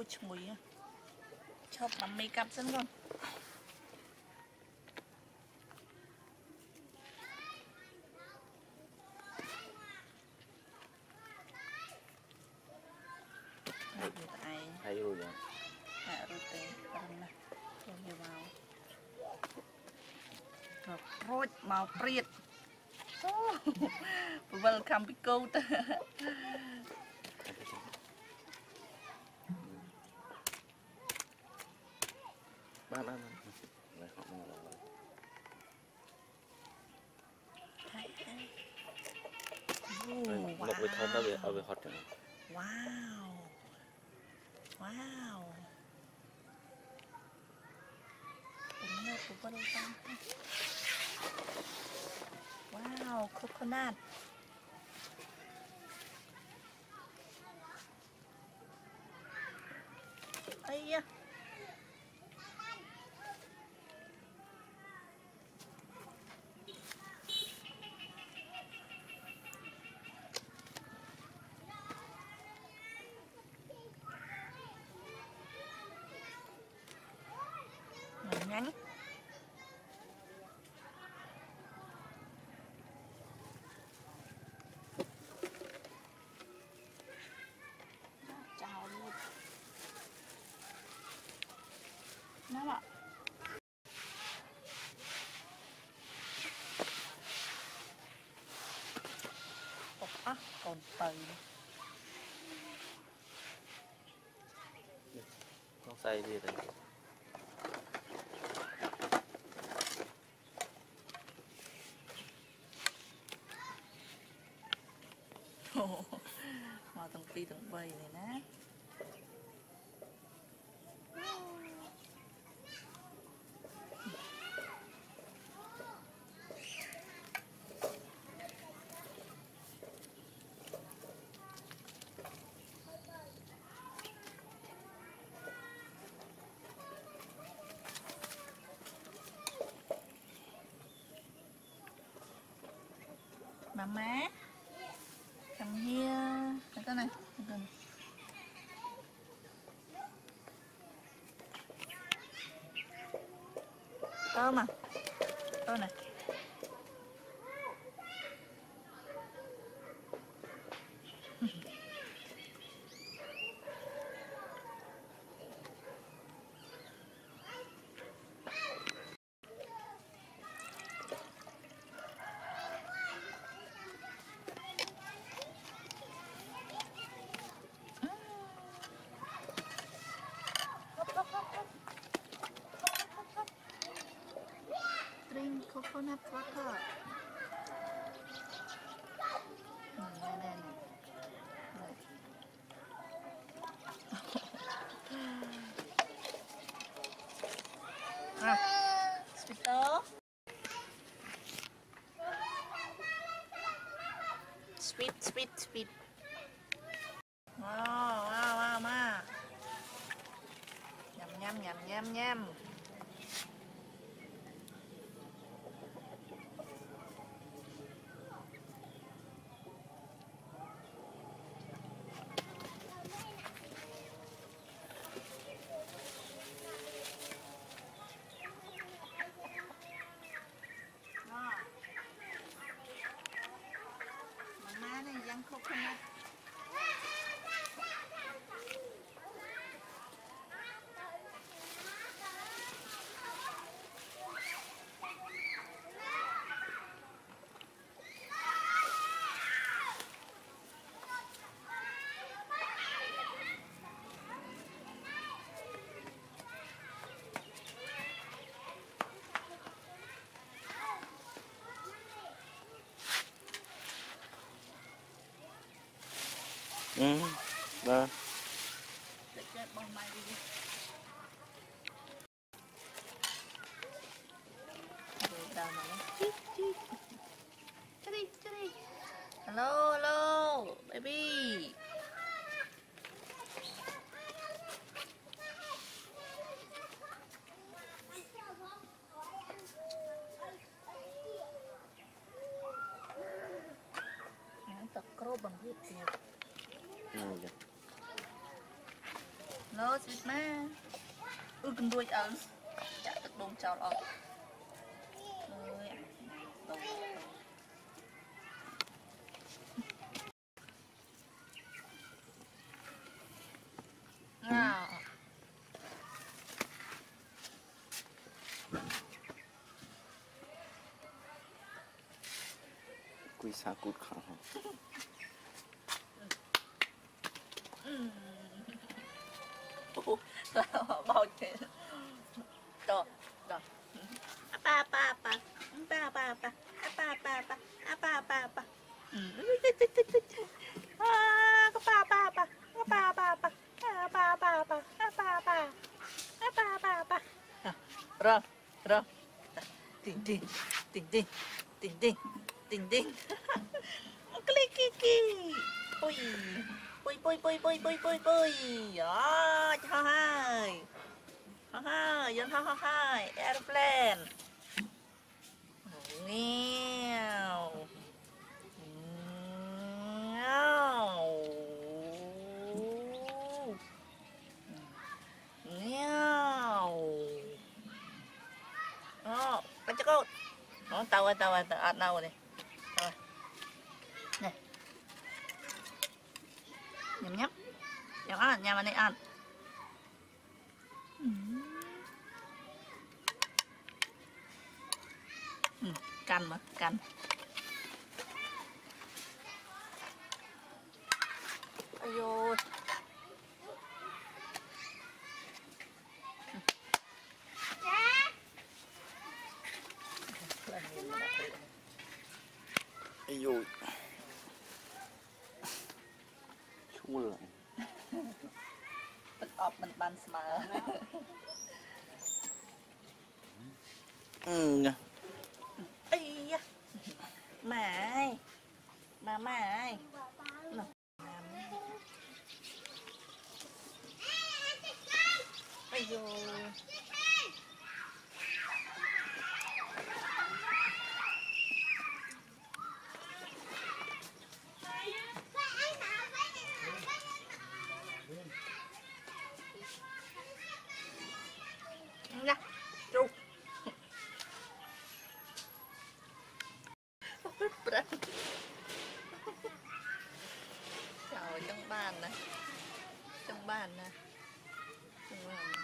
chui chọc làm make up sẵn con hay rồi vậy rồi tê này rồi nhiều vào rồi màu priệt welcome Pico ba một cái thôn đó ở về hot rồi wow wow wow coconut ấy da ngắn chào luôn nó ạ còn tời không say gì đấy mà tầng pi tầng bầy này nè Mama, come here. Cái này. Tôm à? Tôm này. Drink coconut water. Sweeto. Sweet, sweet, sweet. Wow, wow, wow, ma. Nhầm, nhầm, nhầm, nhầm, nhầm. Mama này dân coconut. Vâng. Hello, hello, baby. Tập cro bằng huyết tiệt. hello sweet ma cần đuôi ẩn chả được đồn chào lọt nào Quy xa cút khả hả? bao chuyện đó đó pa pa pa pa pa pa pa pa pa pa pa pa có pa pa pa có pa pa pa pa pa pa pa pa pa pa rồi rồi ting ting ting ting ting ting ting ting click kiki ui ui ui ui ui ui ui ui đó cho hai dân ha hai airplane nghèo nghèo nghèo đó bắt cho cô nó tao ăn đâu này rồi này nhắm nhắm nhắm ăn nhắm ăn đi ăn canh mà canh ôi dồi Ây dồi. Chua lại. Bật ọp mình bàn smờ Nha. ây da mà ai mà ai ây dồi nha ru trời trong bàn nè trong bàn nè trong bàn nè.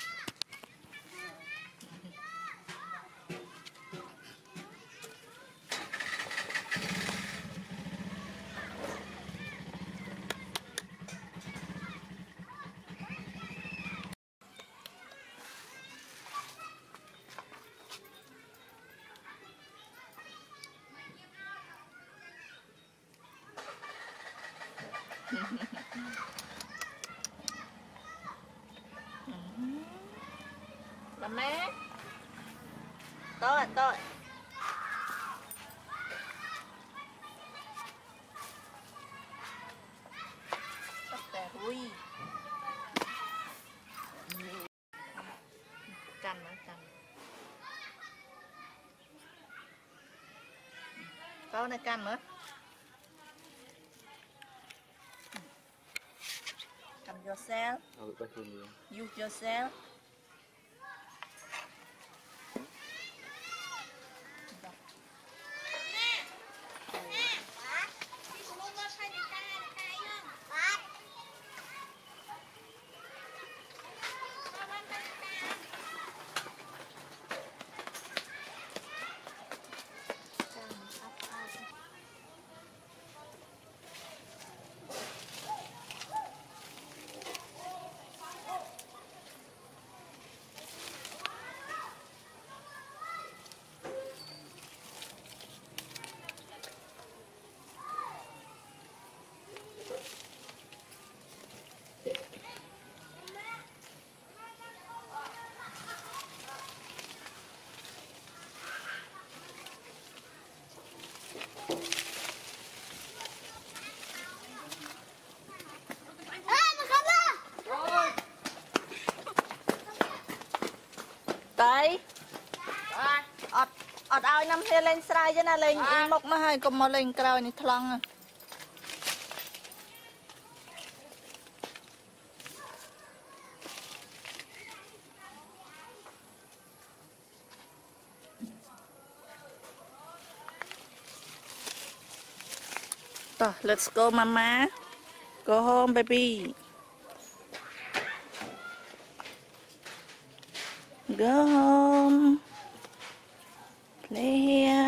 Bà má tôi tất cả ui canh nữa canh có này canh nữa cầm yourself use yourself đấy ọt ao năm kia lên srai chứ na lên im mốc mà hai cùng mà lên cao này thằng Rồi, let's go mama. Go home baby. Go home. Play here.